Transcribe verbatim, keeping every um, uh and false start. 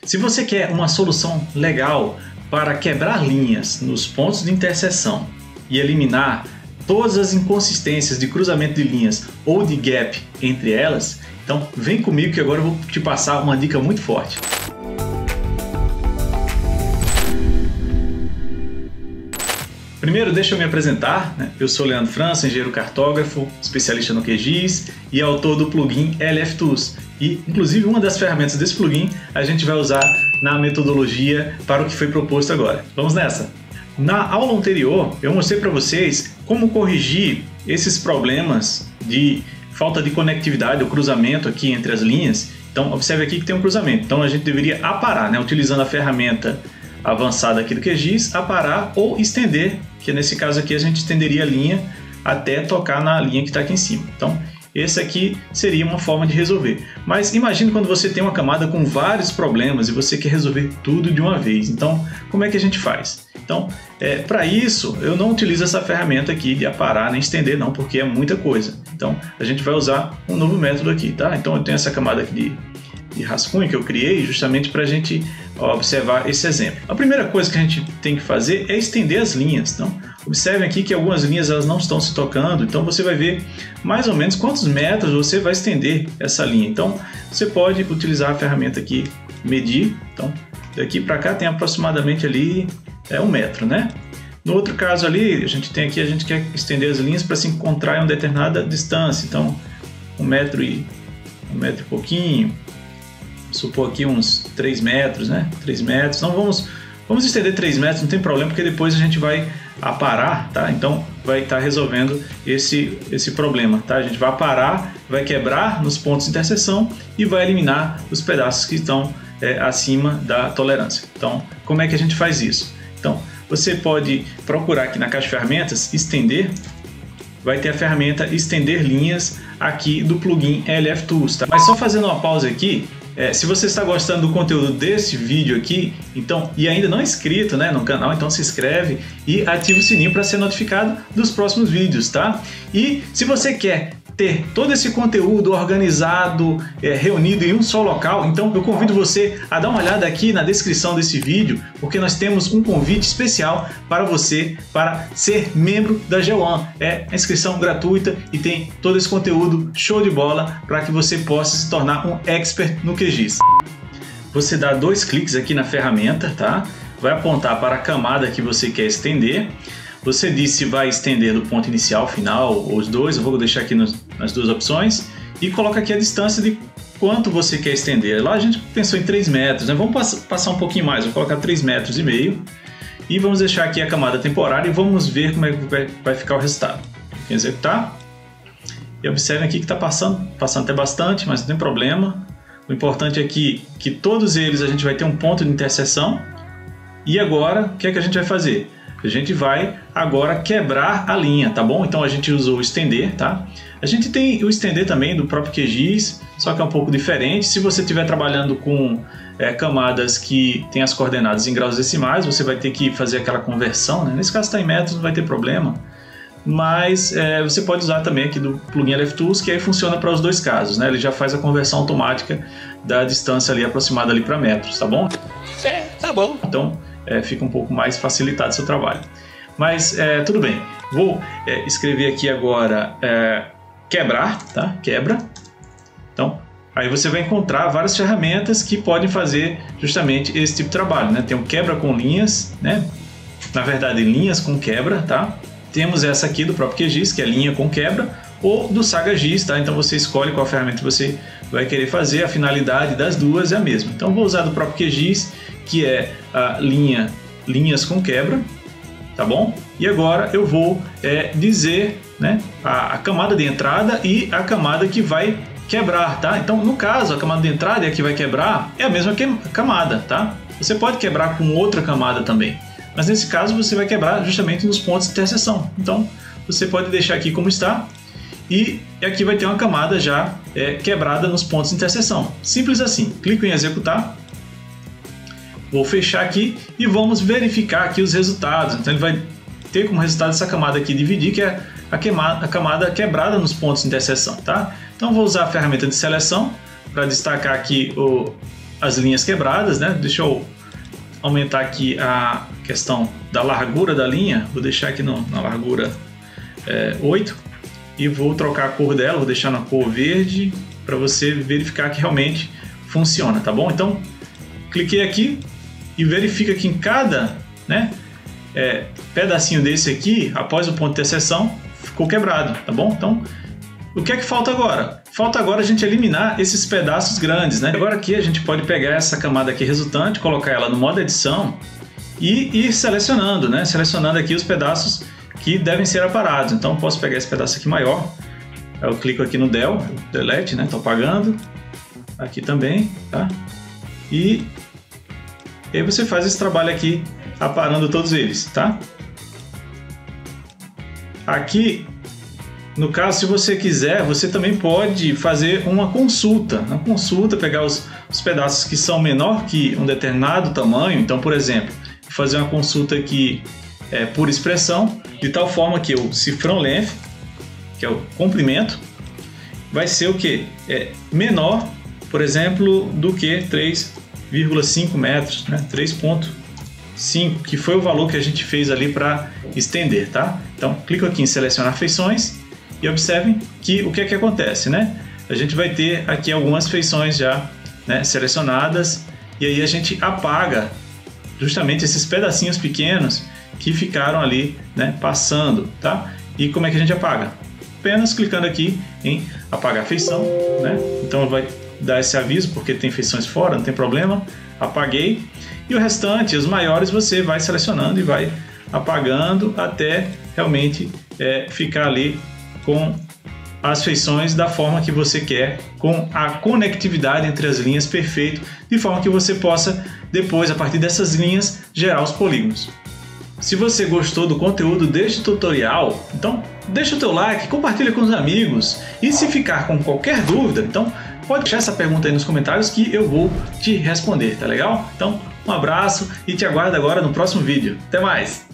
Se você quer uma solução legal para quebrar linhas nos pontos de interseção e eliminar todas as inconsistências de cruzamento de linhas ou de gap entre elas, então vem comigo que agora eu vou te passar uma dica muito forte. Primeiro, deixa eu me apresentar, né? Eu sou Leandro França, engenheiro cartógrafo, especialista no Q G I S e autor do plugin L F Tools. E, inclusive, uma das ferramentas desse plugin a gente vai usar na metodologia para o que foi proposto agora. Vamos nessa? Na aula anterior, eu mostrei para vocês como corrigir esses problemas de falta de conectividade ou cruzamento aqui entre as linhas. Então, observe aqui que tem um cruzamento. Então, a gente deveria aparar, né? Utilizando a ferramenta avançada aqui do Q G I S, aparar ou estender, que nesse caso aqui a gente estenderia a linha até tocar na linha que está aqui em cima. Então, esse aqui seria uma forma de resolver. Mas imagine quando você tem uma camada com vários problemas e você quer resolver tudo de uma vez. Então, como é que a gente faz? Então, é, para isso, eu não utilizo essa ferramenta aqui de aparar nem estender, não, porque é muita coisa. Então, a gente vai usar um novo método aqui, tá? Então, eu tenho essa camada aqui de, de rascunho que eu criei justamente para a gente observar esse exemplo. A primeira coisa que a gente tem que fazer é estender as linhas. Então, observem aqui que algumas linhas elas não estão se tocando, então você vai ver mais ou menos quantos metros você vai estender essa linha. Então, você pode utilizar a ferramenta aqui, medir. Então, daqui para cá tem aproximadamente ali é, um metro, né? No outro caso ali, a gente tem aqui, a gente quer estender as linhas para se encontrar em uma determinada distância. Então, um metro e um metro e pouquinho. Supor aqui uns três metros, né? três metros. Então vamos, vamos estender três metros, não tem problema, porque depois a gente vai aparar, tá? Então vai estar resolvendo esse, esse problema, tá? A gente vai aparar, vai quebrar nos pontos de interseção e vai eliminar os pedaços que estão é, acima da tolerância. Então, como é que a gente faz isso? Então, você pode procurar aqui na caixa de ferramentas, estender, vai ter a ferramenta estender linhas aqui do plugin L F Tools, tá? Mas só fazendo uma pausa aqui, É, se você está gostando do conteúdo desse vídeo aqui, então, e ainda não é inscrito, né, no canal, então se inscreve e ativa o sininho para ser notificado dos próximos vídeos, tá? E se você quer ter todo esse conteúdo organizado, é, reunido em um só local, então eu convido você a dar uma olhada aqui na descrição desse vídeo, porque nós temos um convite especial para você para ser membro da G um. É a inscrição gratuita e tem todo esse conteúdo show de bola para que você possa se tornar um expert no Q G I S. Você dá dois cliques aqui na ferramenta, tá? Vai apontar para a camada que você quer estender. Você diz se vai estender do ponto inicial ao final, ou os dois, eu vou deixar aqui nos, nas duas opções, e coloca aqui a distância de quanto você quer estender. Lá a gente pensou em três metros, né? Vamos pass passar um pouquinho mais, vou colocar três metros e meio, e vamos deixar aqui a camada temporária e vamos ver como é que vai, vai ficar o resultado. Vou executar, e observem aqui que está passando, passando até bastante, mas não tem problema. O importante é que, que todos eles a gente vai ter um ponto de interseção, e agora o que é que a gente vai fazer? A gente vai agora quebrar a linha, tá bom? Então a gente usou o estender, tá? A gente tem o estender também do próprio Q G I S, só que é um pouco diferente. Se você estiver trabalhando com é, camadas que tem as coordenadas em graus decimais, você vai ter que fazer aquela conversão, né? Nesse caso está em metros, não vai ter problema. Mas é, você pode usar também aqui do plugin L F Tools, que aí funciona para os dois casos, né? Ele já faz a conversão automática da distância ali aproximada ali para metros, tá bom? É, tá bom. Então, É, fica um pouco mais facilitado o seu trabalho. Mas é, tudo bem, vou é, escrever aqui agora é, quebrar, tá? Quebra. Então, aí você vai encontrar várias ferramentas que podem fazer justamente esse tipo de trabalho, né? Tem o quebra com linhas, né? Na verdade, linhas com quebra, tá? Temos essa aqui do próprio Q G I S, que é linha com quebra, ou do Saga G I S, tá? Então você escolhe qual ferramenta você vai querer fazer, a finalidade das duas é a mesma. Então vou usar do próprio Q G I S, que é a linha, linhas com quebra, tá bom? E agora eu vou é, dizer, né, a, a camada de entrada e a camada que vai quebrar, tá? Então no caso a camada de entrada e a que vai quebrar é a mesma que, camada, tá? Você pode quebrar com outra camada também, mas nesse caso você vai quebrar justamente nos pontos de interseção. Então você pode deixar aqui como está e aqui vai ter uma camada já é, quebrada nos pontos de interseção. Simples assim. Clico em executar. Vou fechar aqui e vamos verificar aqui os resultados. Então ele vai ter como resultado essa camada aqui dividir, que é a, queimada, a camada quebrada nos pontos de interseção, tá? Então vou usar a ferramenta de seleção para destacar aqui o, as linhas quebradas, né? Deixa eu aumentar aqui a questão da largura da linha, vou deixar aqui no, na largura é, oito e vou trocar a cor dela, vou deixar na cor verde para você verificar que realmente funciona, tá bom? Então, cliquei aqui e verifica que em cada, né, é, pedacinho desse aqui, após o ponto de interseção, ficou quebrado, tá bom? Então, o que é que falta agora? Falta agora a gente eliminar esses pedaços grandes, né? Agora aqui a gente pode pegar essa camada aqui resultante, colocar ela no modo edição e ir selecionando, né? Selecionando aqui os pedaços que devem ser aparados. Então posso pegar esse pedaço aqui maior, eu clico aqui no del, delete, né? Tô apagando, aqui também, tá? E, e aí você faz esse trabalho aqui aparando todos eles, tá? Aqui, no caso, se você quiser, você também pode fazer uma consulta. Uma consulta, pegar os, os pedaços que são menor que um determinado tamanho. Então, por exemplo, fazer uma consulta aqui é, por expressão, de tal forma que o cifrão length, que é o comprimento, vai ser o que? É menor, por exemplo, do que três vírgula cinco metros, né? três ponto cinco, que foi o valor que a gente fez ali para estender, tá? Então, clico aqui em selecionar feições. E observem que o que é que acontece, né? A gente vai ter aqui algumas feições já, né, selecionadas, e aí a gente apaga justamente esses pedacinhos pequenos que ficaram ali, né, passando, tá? E como é que a gente apaga? Apenas clicando aqui em apagar feição, né? Então vai dar esse aviso porque tem feições fora, não tem problema. Apaguei. E o restante, os maiores, você vai selecionando e vai apagando até realmente é, ficar ali com as feições da forma que você quer, com a conectividade entre as linhas perfeito, de forma que você possa depois, a partir dessas linhas, gerar os polígonos. Se você gostou do conteúdo deste tutorial, então deixa o teu like, compartilha com os amigos, e se ficar com qualquer dúvida, então pode deixar essa pergunta aí nos comentários que eu vou te responder, tá legal? Então um abraço e te aguardo agora no próximo vídeo. Até mais!